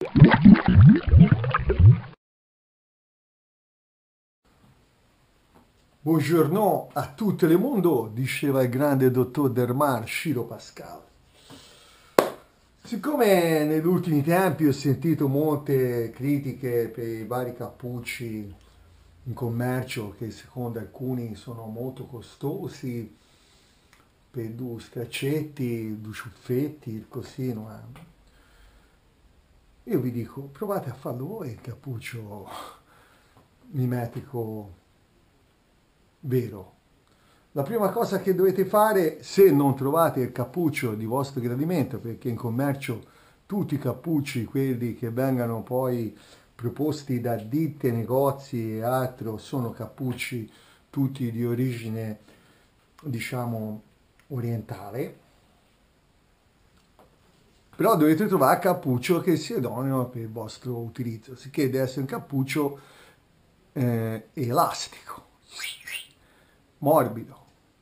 Buongiorno a tutto il mondo, diceva il grande dottor Dermar Ciro Pascal. Siccome negli ultimi tempi ho sentito molte critiche per i vari cappucci in commercio che secondo alcuni sono molto costosi, per due straccetti, due ciuffetti, così, no? Io vi dico, provate a farlo voi il cappuccio mimetico vero. La prima cosa che dovete fare, se non trovate il cappuccio di vostro gradimento, perché in commercio tutti i cappucci, quelli che vengano poi proposti da ditte, negozi e altro, sono cappucci tutti di origine, diciamo, orientale, però dovete trovare il cappuccio che sia idoneo per il vostro utilizzo, sicché deve essere un cappuccio elastico, morbido.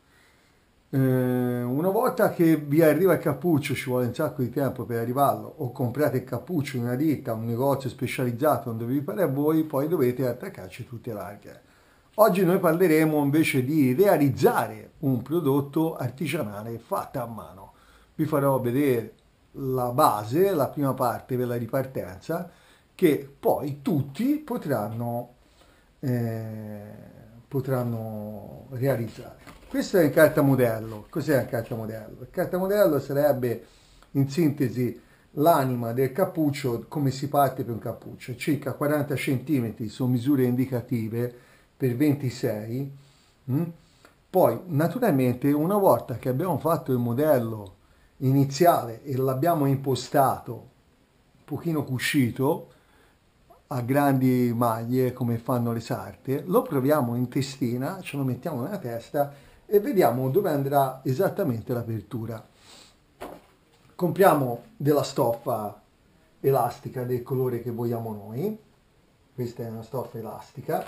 Una volta che vi arriva il cappuccio, ci vuole un sacco di tempo per arrivarlo, o comprate il cappuccio in una ditta, un negozio specializzato dove vi pare a voi, poi dovete attaccarci tutte le larghe. Oggi noi parleremo invece di realizzare un prodotto artigianale fatto a mano. Vi farò vedere la base, la prima parte per la ripartenza, che poi tutti potranno realizzare. Questa è il cartamodello. Cos'è il cartamodello? Il cartamodello sarebbe in sintesi l'anima del cappuccio, come si parte per un cappuccio, circa 40 cm, sono misure indicative per 26. Poi naturalmente una volta che abbiamo fatto il modello iniziale e l'abbiamo impostato un pochino cuscito a grandi maglie come fanno le sarte, lo proviamo in testina, ce lo mettiamo nella testa e vediamo dove andrà esattamente l'apertura. Compriamo della stoffa elastica del colore che vogliamo noi. Questa è una stoffa elastica.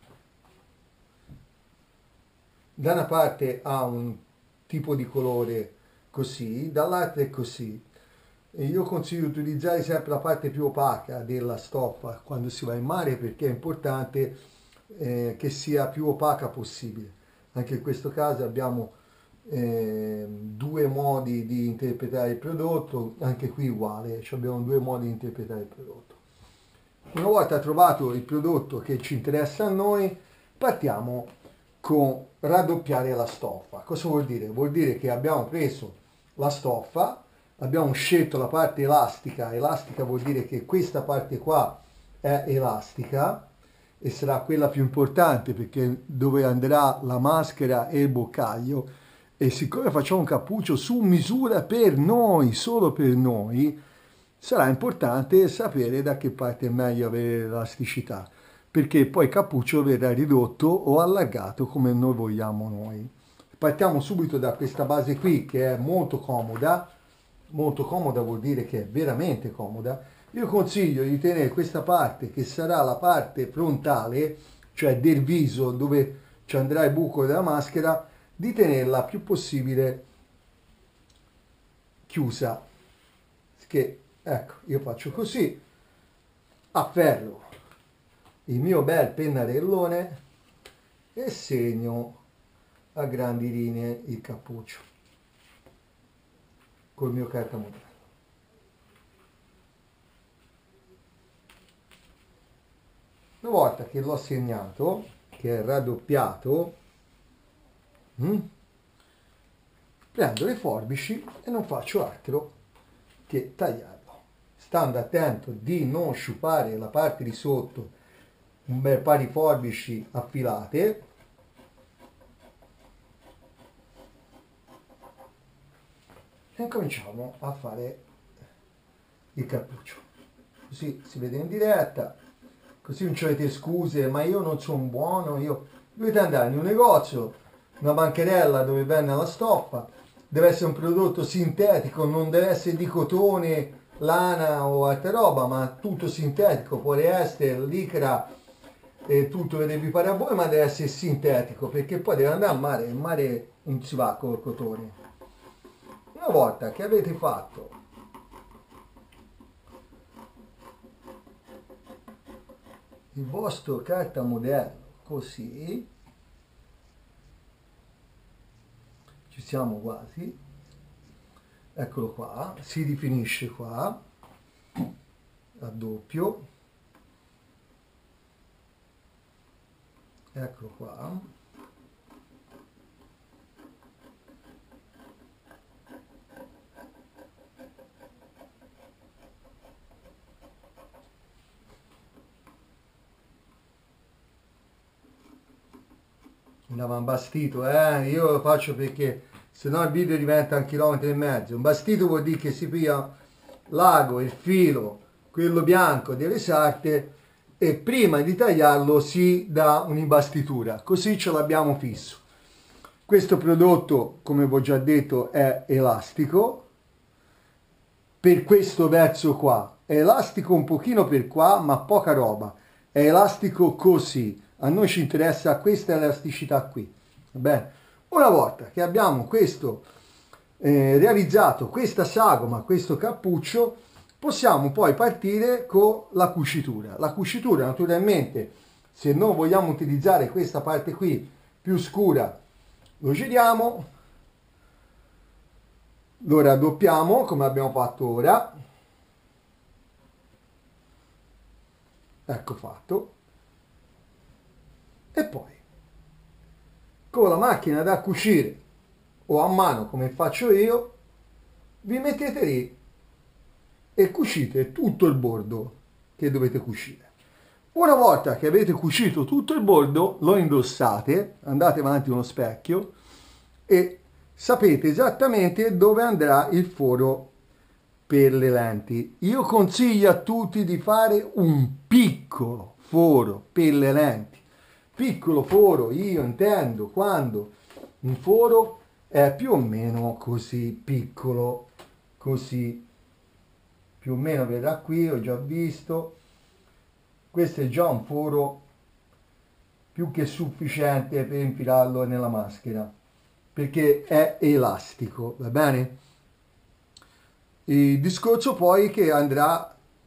Da una parte ha un tipo di colore così, dall'altra è così. E io consiglio di utilizzare sempre la parte più opaca della stoffa quando si va in mare, perché è importante che sia più opaca possibile. Anche in questo caso abbiamo due modi di interpretare il prodotto, anche qui uguale, abbiamo due modi di interpretare il prodotto. Una volta trovato il prodotto che ci interessa a noi, partiamo con raddoppiare la stoffa. Cosa vuol dire? Vuol dire che abbiamo preso la stoffa, abbiamo scelto la parte elastica. Elastica vuol dire che questa parte qua è elastica e sarà quella più importante, perché dove andrà la maschera e il boccaglio. E siccome facciamo un cappuccio su misura per noi, solo per noi, sarà importante sapere da che parte è meglio avere l'elasticità, perché poi il cappuccio verrà ridotto o allargato come noi vogliamo noi. Partiamo subito da questa base qui, che è molto comoda vuol dire che è veramente comoda. Io consiglio di tenere questa parte, che sarà la parte frontale, cioè del viso dove ci andrà il buco della maschera, di tenerla più possibile chiusa. Che ecco, io faccio così, afferro il mio bel pennarellone e segno a grandi linee il cappuccio col mio cartamodello. Una volta che l'ho segnato, che è raddoppiato, prendo le forbici e non faccio altro che tagliarlo, stando attento di non sciupare la parte di sotto, un bel paio di forbici affilate, e cominciamo a fare il cappuccio. Così si vede in diretta, così non ci avete scuse, ma io non sono buono, dovete andare in un negozio, una bancherella dove vende la stoffa, deve essere un prodotto sintetico, non deve essere di cotone, lana o altra roba, ma tutto sintetico, poliester, licra, e tutto che vi pare a voi, ma deve essere sintetico, perché poi deve andare al mare, il mare non si va col cotone. Una volta che avete fatto il vostro cartamodello così, ci siamo quasi, eccolo qua, si rifinisce qua, a doppio, eccolo qua, andava un bastito, io lo faccio perché se no il video diventa 1,5 km. Un bastito vuol dire che si piglia l'ago, il filo, quello bianco delle sarte e prima di tagliarlo si dà un'imbastitura, così ce l'abbiamo fisso. Questo prodotto, come vi ho già detto, è elastico per questo verso qua, è elastico un pochino per qua, ma poca roba, è elastico così. A noi ci interessa questa elasticità qui. Va bene? Una volta che abbiamo questo realizzato, questa sagoma, questo cappuccio, possiamo poi partire con la cucitura. La cucitura, naturalmente, se non vogliamo utilizzare questa parte qui più scura, lo giriamo, lo raddoppiamo come abbiamo fatto ora. Ecco fatto. E poi con la macchina da cucire o a mano come faccio io, vi mettete lì e cucite tutto il bordo che dovete cucire. Una volta che avete cucito tutto il bordo, lo indossate, andate avanti uno specchio e sapete esattamente dove andrà il foro per le lenti. Io consiglio a tutti di fare un piccolo foro per le lenti. Piccolo foro, io intendo quando un foro è più o meno così piccolo, così più o meno vedrà qui, ho già visto, questo è già un foro più che sufficiente per infilarlo nella maschera, perché è elastico, va bene? Il discorso poi che andrà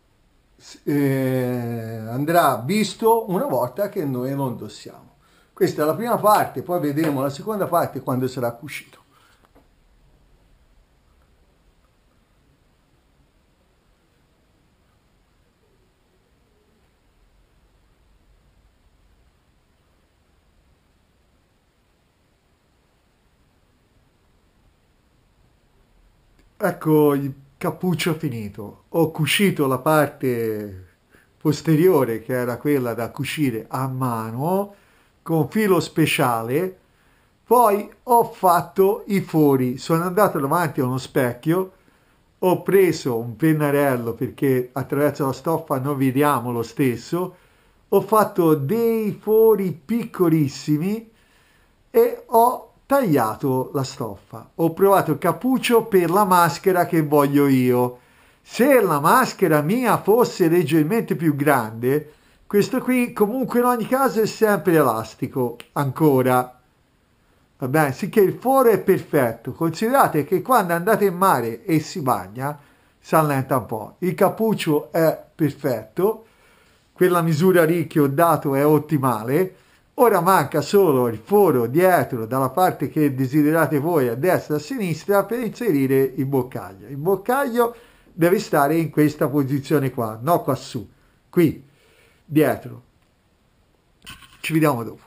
visto una volta che noi lo indossiamo. Questa è la prima parte, poi vedremo la seconda parte quando sarà cucito. Ecco il cappuccio finito. Ho cucito la parte posteriore, che era quella da cucire a mano, con filo speciale. Poi ho fatto i fori. Sono andato davanti a uno specchio, ho preso un pennarello perché attraverso la stoffa noi vediamo lo stesso. Ho fatto dei fori piccolissimi e ho tagliato la stoffa. Ho provato il cappuccio per la maschera che voglio io. Se la maschera mia fosse leggermente più grande, questo qui comunque in ogni caso è sempre elastico, ancora. Va bene, sicché il foro è perfetto. Considerate che quando andate in mare e si bagna, si allenta un po'. Il cappuccio è perfetto, quella misura lì che ho dato è ottimale. Ora manca solo il foro dietro, dalla parte che desiderate voi, a destra e a sinistra, per inserire il boccaglio. Il boccaglio deve stare in questa posizione qua, no qua su, qui, dietro. Ci vediamo dopo.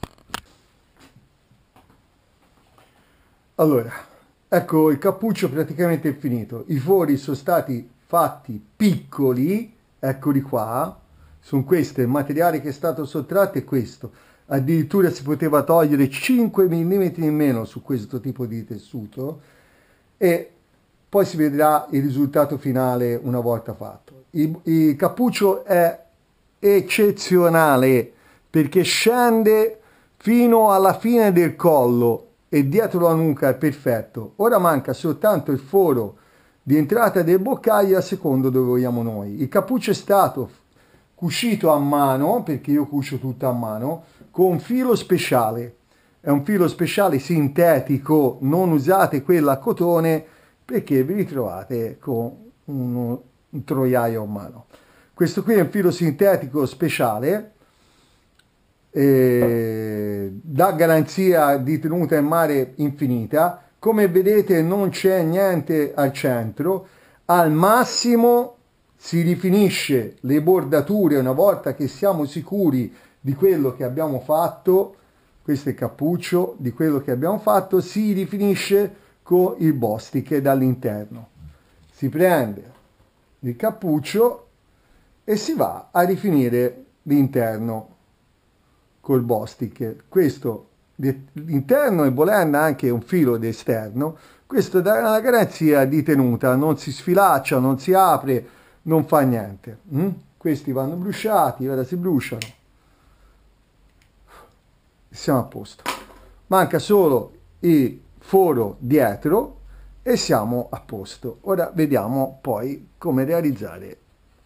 Allora, ecco il cappuccio praticamente è finito. I fori sono stati fatti piccoli, eccoli qua. Sono questo, il materiale che è stato sottratto è questo. Addirittura si poteva togliere 5 mm in meno su questo tipo di tessuto e poi si vedrà il risultato finale una volta fatto. Il cappuccio è eccezionale perché scende fino alla fine del collo e dietro la nuca è perfetto. Ora manca soltanto il foro di entrata del boccaglio a secondo dove vogliamo noi. Il cappuccio è stato cucito a mano, perché io cucio tutto a mano, con filo speciale. È un filo speciale sintetico, non usate quella a cotone perché vi ritrovate con un troiaio a mano. Questo qui è un filo sintetico speciale dà garanzia di tenuta in mare infinita. Come vedete non c'è niente al centro, al massimo si rifinisce le bordature una volta che siamo sicuri di quello che abbiamo fatto. Questo è il cappuccio, di quello che abbiamo fatto, si rifinisce con il Bostik dall'interno. Si prende il cappuccio e si va a rifinire l'interno col Bostik. Questo l'interno e volendo anche un filo d'esterno, questo dà una garanzia di tenuta, non si sfilaccia, non si apre, non fa niente. Questi vanno bruciati, ora si bruciano. Siamo a posto. Manca solo il foro dietro e siamo a posto. Ora vediamo poi come realizzare.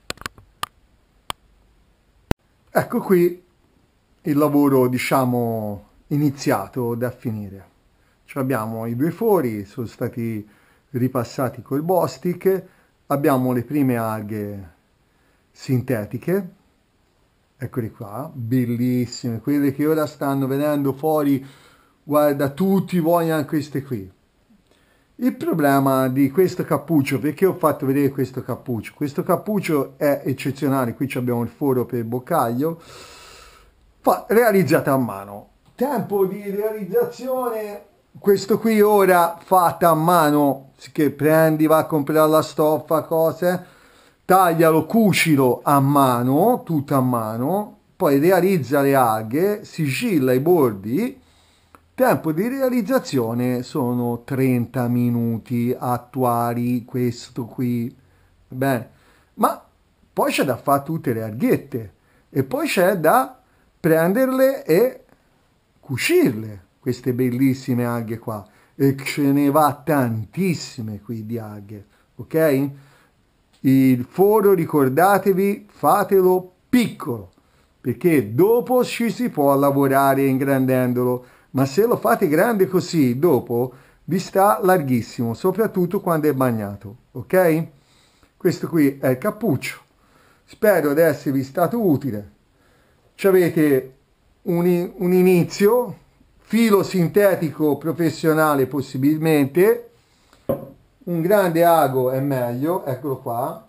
Ecco qui il lavoro, diciamo, iniziato da finire. Abbiamo i due fori, sono stati ripassati col Bostik, abbiamo le prime alghe sintetiche, eccoli qua, bellissime, quelle che ora stanno venendo fuori, guarda, tutti vogliono queste qui. Il problema di questo cappuccio, perché ho fatto vedere questo cappuccio è eccezionale, qui abbiamo il foro per il boccaglio, realizzato a mano. Tempo di realizzazione, questo qui ora fatto a mano, che prendi, va a comprare la stoffa, cose, taglialo, cucilo a mano, tutto a mano, poi realizza le alghe, sigilla i bordi. Tempo di realizzazione sono 30 minuti attuali, questo qui, bene, ma poi c'è da fare tutte le alghette e poi c'è da prenderle e cucirle, queste bellissime alghe qua, e ce ne va tantissime qui di alghe, ok? Il foro, ricordatevi, fatelo piccolo, perché dopo ci si può lavorare ingrandendolo, ma se lo fate grande così, dopo vi sta larghissimo, soprattutto quando è bagnato, ok? Questo qui è il cappuccio. Spero di esservi stato utile. Ci avete un inizio, filo sintetico professionale possibilmente, un grande ago è meglio, eccolo qua,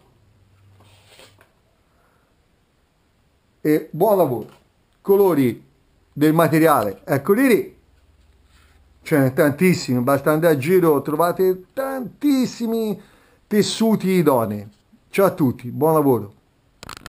e buon lavoro. Colori del materiale, eccoli lì, ce n'è tantissimi, basta andare a giro, trovate tantissimi tessuti idonei. Ciao a tutti, buon lavoro.